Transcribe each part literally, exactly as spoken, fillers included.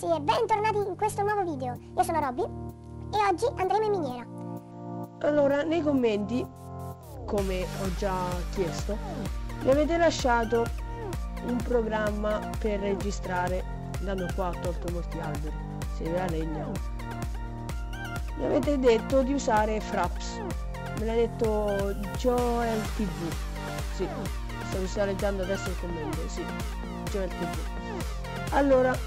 ragazzi e bentornati in questo nuovo video. Io sono Robby e oggi andremo in miniera. Allora, nei commenti, come ho già chiesto, mi avete lasciato un programma per registrare, dando qua ho tolto molti alberi, si vede la legna. Mi avete detto di usare Fraps, me l'ha detto Joel T V, sì, sto, sto leggendo adesso il commento, sì, Joel T V. Allora,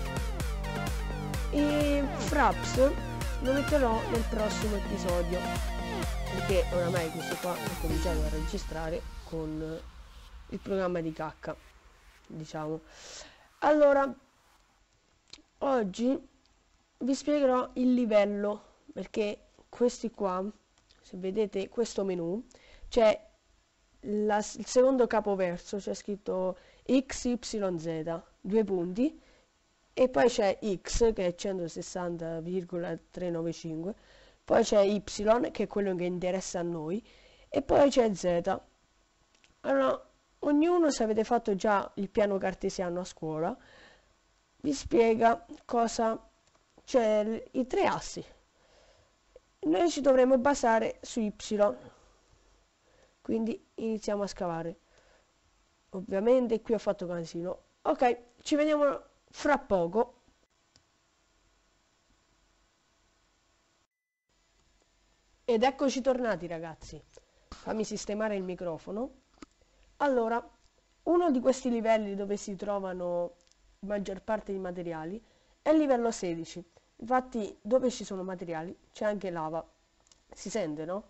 i Fraps lo metterò nel prossimo episodio, perché oramai questo qua ho cominciato a registrare con il programma di cacca, diciamo. Allora, oggi vi spiegherò il livello, perché questi qua, se vedete questo menu, c'è il secondo capoverso, c'è scritto X Y Z, due punti, e poi c'è X che è centosessanta virgola trecentonovantacinque, poi c'è Y che è quello che interessa a noi, e poi c'è Z. Allora, ognuno, se avete fatto già il piano cartesiano a scuola, vi spiega cosa c'è, i tre assi. Noi ci dovremo basare su Y, quindi iniziamo a scavare. Ovviamente qui ho fatto casino. Ok, ci vediamo fra poco. Ed eccoci tornati, ragazzi. Fammi sistemare il microfono. Allora, uno di questi livelli dove si trovano la maggior parte dei materiali è il livello sedici. Infatti, dove ci sono materiali c'è anche lava. Si sente, no?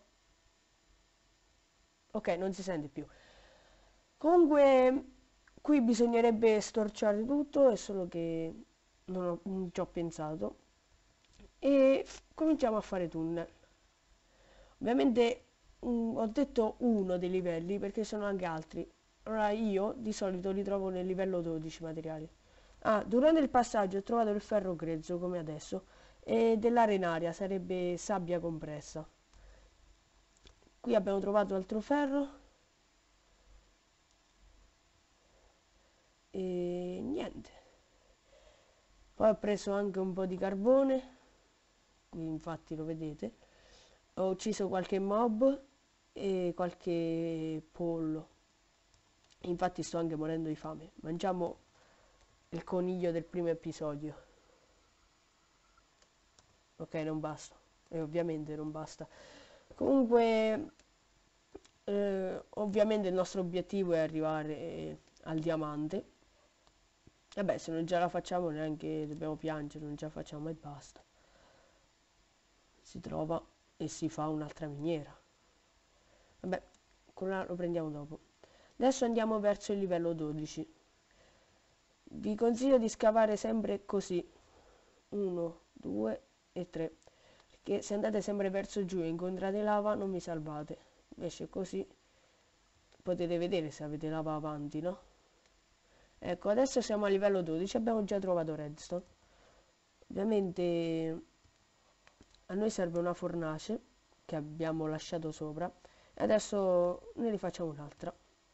Ok, non si sente più. Comunque, qui bisognerebbe storciare tutto, è solo che non, ho, non ci ho pensato. E cominciamo a fare tunnel. Ovviamente um, ho detto uno dei livelli perché sono anche altri. Allora io di solito li trovo nel livello dodici materiali. Ah, durante il passaggio ho trovato il ferro grezzo come adesso e dell'arenaria, sarebbe sabbia compressa. Qui abbiamo trovato altro ferro e niente. Poi ho preso anche un po' di carbone, qui infatti lo vedete. Ho ucciso qualche mob e qualche pollo. Infatti sto anche morendo di fame. Mangiamo il coniglio del primo episodio. Ok, non basta. E ovviamente non basta. Comunque, eh, ovviamente il nostro obiettivo è arrivare eh, al diamante. E beh, se non già la facciamo neanche dobbiamo piangere, non ce la facciamo e basta. Si trova e si fa un'altra miniera. Vabbè, quello lo prendiamo dopo. Adesso andiamo verso il livello dodici. Vi consiglio di scavare sempre così. uno, due e tre. Perché se andate sempre verso giù e incontrate lava non vi salvate. Invece così potete vedere se avete lava avanti, no? Ecco, adesso siamo a livello dodici, abbiamo già trovato redstone. Ovviamente a noi serve una fornace che abbiamo lasciato sopra. E adesso ne rifacciamo un'altra.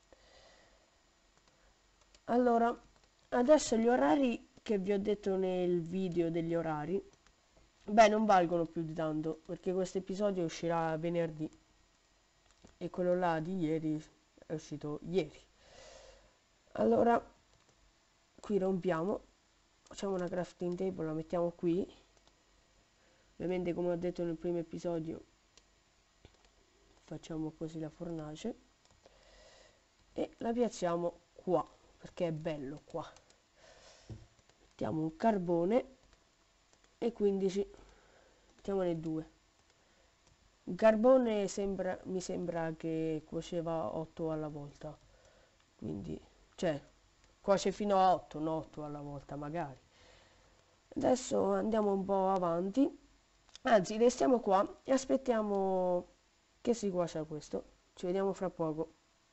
Allora, adesso gli orari che vi ho detto nel video degli orari, beh, non valgono più di tanto, perché questo episodio uscirà venerdì e quello là di ieri è uscito ieri. Allora, qui rompiamo, facciamo una crafting table, la mettiamo qui. Ovviamente, come ho detto nel primo episodio, facciamo così la fornace e la piazziamo qua, perché è bello qua. Mettiamo un carbone e quindici, mettiamone due. Il carbone sembra, mi sembra che cuoceva otto alla volta, quindi, cioè, cuoce fino a otto, non otto alla volta magari. Adesso andiamo un po' avanti, anzi restiamo qua e aspettiamo che si cuocia questo. Ci vediamo fra poco.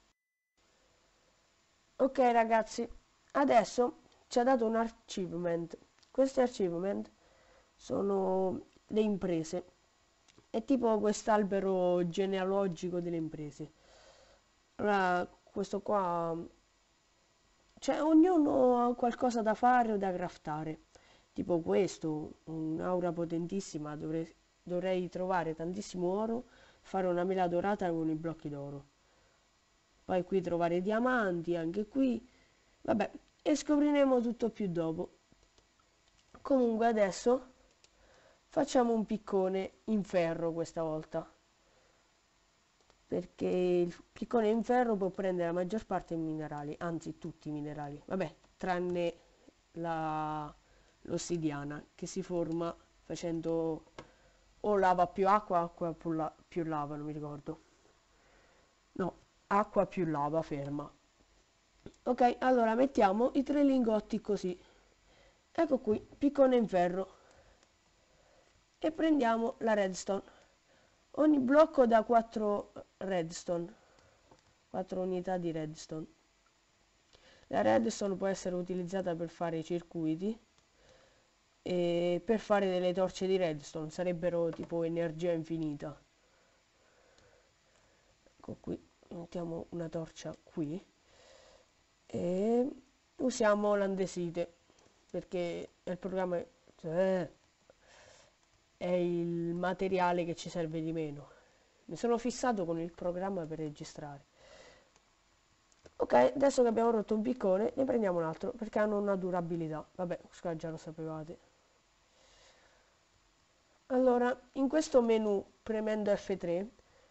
Ok ragazzi, adesso ci ha dato un achievement. Questi achievement sono le imprese. È tipo quest'albero genealogico delle imprese. Allora, questo qua, cioè ognuno ha qualcosa da fare o da craftare. tipo questo, un'aura potentissima, dovrei, dovrei trovare tantissimo oro, fare una mela dorata con i blocchi d'oro. Poi qui trovare diamanti, anche qui. Vabbè, e scopriremo tutto più dopo. Comunque adesso facciamo un piccone in ferro questa volta, perché il piccone in ferro può prendere la maggior parte dei minerali, anzi tutti i minerali, vabbè, tranne la l'ossidiana che si forma facendo o lava più acqua, acqua più, la, più lava, non mi ricordo. No, acqua più lava ferma. Ok, allora mettiamo i tre lingotti così. Ecco qui, piccone in ferro. E prendiamo la redstone. Ogni blocco dà quattro redstone. quattro unità di redstone. La redstone può essere utilizzata per fare i circuiti e per fare delle torce di redstone, sarebbero tipo energia infinita. Ecco qui, mettiamo una torcia qui e usiamo l'andesite perché il programma è, cioè, è il materiale che ci serve di meno. Mi sono fissato con il programma per registrare. Ok, adesso che abbiamo rotto un piccone ne prendiamo un altro perché hanno una durabilità. Vabbè, qua già lo sapevate. Allora, in questo menu premendo F tre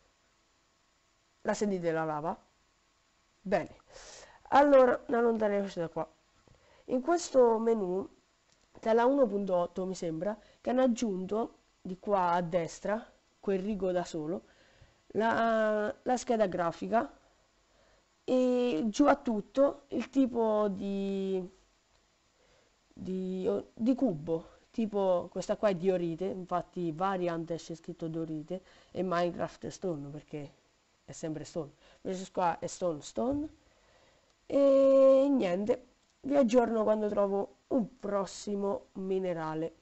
la sentite la lava? Bene. Allora, allontaniamoci da qua. In questo menu, dalla uno punto otto mi sembra, che hanno aggiunto di qua a destra, quel rigo da solo, la, la scheda grafica e giù a tutto il tipo di, di, di cubo. Tipo questa qua è diorite, infatti Variant c'è scritto diorite e Minecraft è stone perché è sempre stone. Invece qua è stone stone. E niente, vi aggiorno quando trovo un prossimo minerale.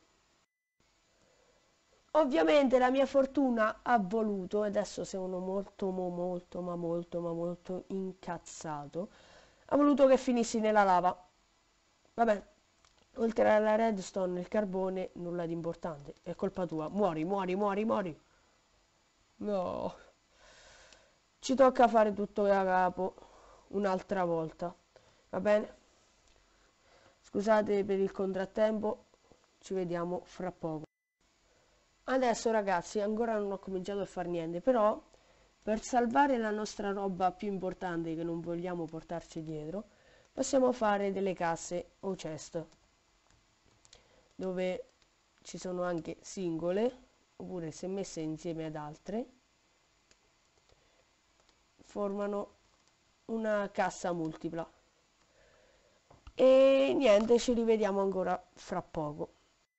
Ovviamente la mia fortuna ha voluto, e adesso sono molto, mo, molto, ma molto, ma molto incazzato, ha voluto che finissi nella lava. Vabbè, oltre alla redstone e il carbone, nulla di importante. È colpa tua. Muori, muori, muori, muori. No. Ci tocca fare tutto da capo un'altra volta. Va bene? Scusate per il contrattempo, ci vediamo fra poco. Adesso ragazzi, ancora non ho cominciato a fare niente, però per salvare la nostra roba più importante che non vogliamo portarci dietro, possiamo fare delle casse o chest, dove ci sono anche singole, oppure se messe insieme ad altre, formano una cassa multipla. E niente, ci rivediamo ancora fra poco.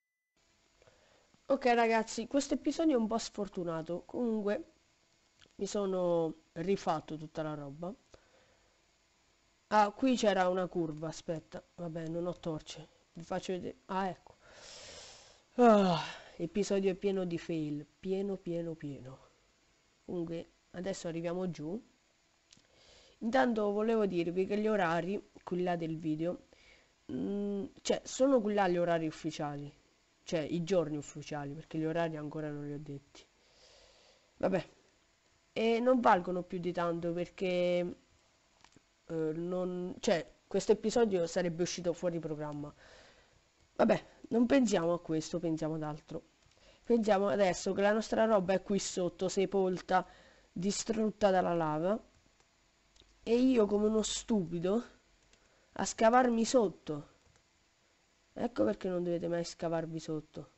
Ok ragazzi, questo episodio è un po' sfortunato, comunque mi sono rifatto tutta la roba. Ah, qui c'era una curva, aspetta, vabbè, non ho torce, vi faccio vedere, ah ecco. Ah, episodio pieno di fail, pieno pieno pieno. Comunque, adesso arriviamo giù. Intanto volevo dirvi che gli orari, qui là del video, mh, cioè, sono qui là gli orari ufficiali. Cioè, i giorni ufficiali, perché gli orari ancora non li ho detti. Vabbè. E non valgono più di tanto perché eh, non... Cioè, questo episodio sarebbe uscito fuori programma. Vabbè, non pensiamo a questo, pensiamo ad altro. Pensiamo adesso che la nostra roba è qui sotto, sepolta, distrutta dalla lava. E io come uno stupido a scavarmi sotto. Ecco perché non dovete mai scavarvi sotto.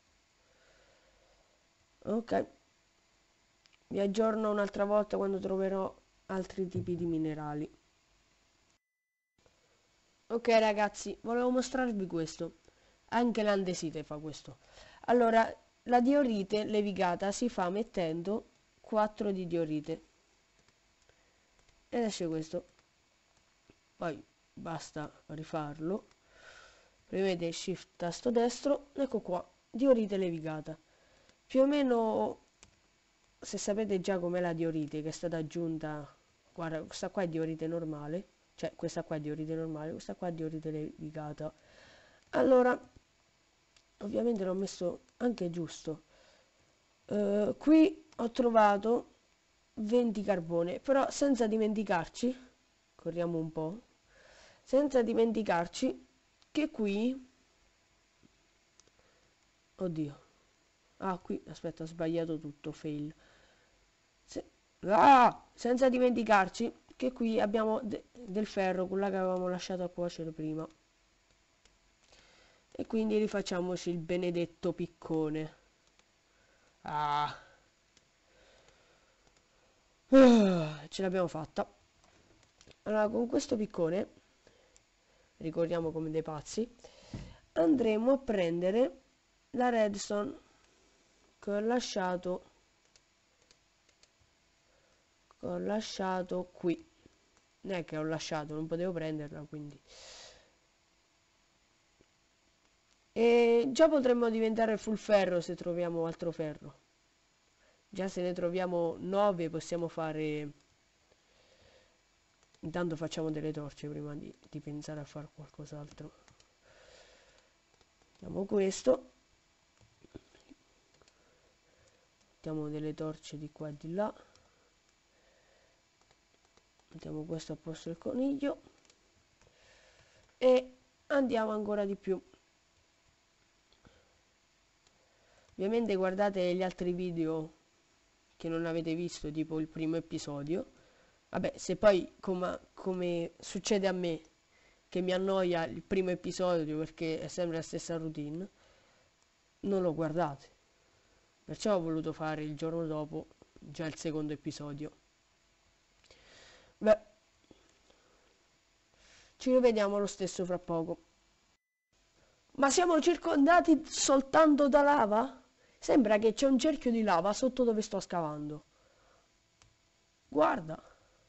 Ok. Vi aggiorno un'altra volta quando troverò altri tipi di minerali. Ok ragazzi, volevo mostrarvi questo. Anche l'andesite fa questo. Allora, la diorite levigata si fa mettendo quattro di diorite. Ed esce questo. Poi basta rifarlo. Premete shift tasto destro. Ecco qua, diorite levigata. Più o meno, se sapete già com'è la diorite che è stata aggiunta, guarda, questa qua è diorite normale, cioè questa qua è diorite normale, questa qua è diorite levigata. Allora, ovviamente l'ho messo anche giusto. Uh, qui ho trovato venti carbone, però senza dimenticarci, corriamo un po', senza dimenticarci che qui, oddio, ah qui, aspetta, ho sbagliato tutto, fail, Se... ah, senza dimenticarci che qui abbiamo de del ferro, quella che avevamo lasciato a cuocere prima, e quindi rifacciamoci il benedetto piccone. Ah. Uh, ce l'abbiamo fatta. Allora, con questo piccone, ricordiamo come dei pazzi, andremo a prendere la redstone che ho lasciato che ho lasciato qui. Non è che ho lasciato, non potevo prenderla, quindi. E già potremmo diventare full ferro se troviamo altro ferro. Già se ne troviamo nove possiamo fare... Intanto facciamo delle torce prima di, di pensare a fare qualcos'altro. Mettiamo questo. Mettiamo delle torce di qua e di là. Mettiamo questo a posto del coniglio. E andiamo ancora di più. Ovviamente guardate gli altri video che non avete visto, tipo il primo episodio. Vabbè, se poi com come succede a me, che mi annoia il primo episodio perché è sempre la stessa routine, non lo guardate. Perciò ho voluto fare il giorno dopo già il secondo episodio. Beh, ci rivediamo lo stesso fra poco. Ma siamo circondati soltanto da lava? Sembra che c'è un cerchio di lava sotto dove sto scavando. Guarda.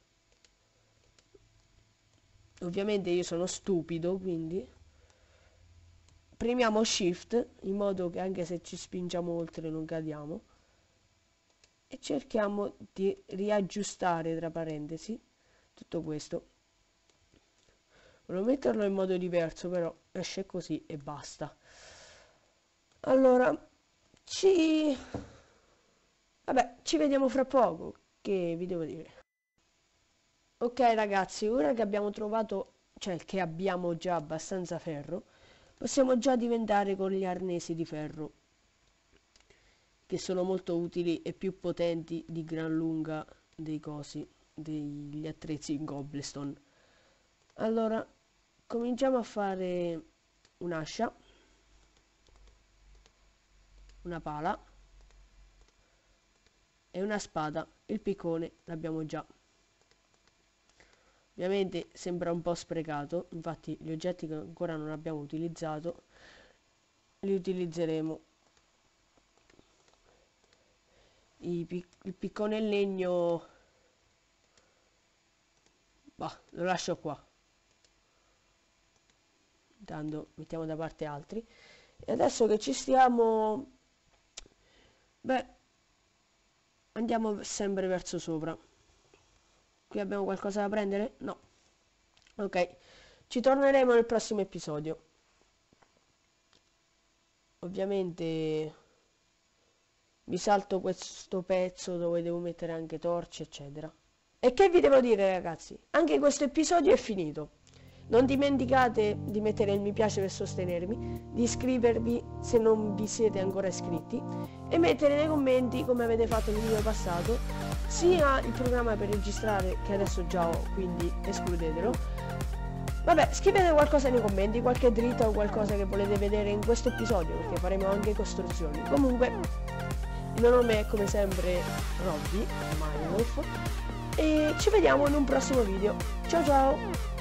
Ovviamente io sono stupido, quindi premiamo shift in modo che anche se ci spingiamo oltre non cadiamo. E cerchiamo di riaggiustare, tra parentesi, tutto questo. Volevo metterlo in modo diverso, però esce così e basta. Allora, ci... Vabbè, ci vediamo fra poco, che vi devo dire. Ok ragazzi, ora che abbiamo trovato, cioè che abbiamo già abbastanza ferro, possiamo già diventare con gli arnesi di ferro, che sono molto utili e più potenti di gran lunga dei cosi, degli attrezzi in cobblestone. Allora, cominciamo a fare un'ascia, una pala e una spada. Il piccone l'abbiamo già. Ovviamente sembra un po' sprecato, infatti gli oggetti che ancora non abbiamo utilizzato li utilizzeremo. I pic il piccone in legno, bah, lo lascio qua. Intanto mettiamo da parte altri. E adesso che ci stiamo, beh, andiamo sempre verso sopra. Qui abbiamo qualcosa da prendere? No. Ok, ci torneremo nel prossimo episodio. Ovviamente vi salto questo pezzo dove devo mettere anche torce, eccetera. E che vi devo dire ragazzi? Anche questo episodio è finito. Non dimenticate di mettere il mi piace per sostenermi, di iscrivervi se non vi siete ancora iscritti e mettere nei commenti, come avete fatto nel video passato, sia il programma per registrare che adesso già ho, quindi escludetelo. Vabbè, scrivete qualcosa nei commenti, qualche dritta o qualcosa che volete vedere in questo episodio, perché faremo anche costruzioni. Comunque, il mio nome è come sempre Robby, Minewolf, e ci vediamo in un prossimo video. Ciao ciao!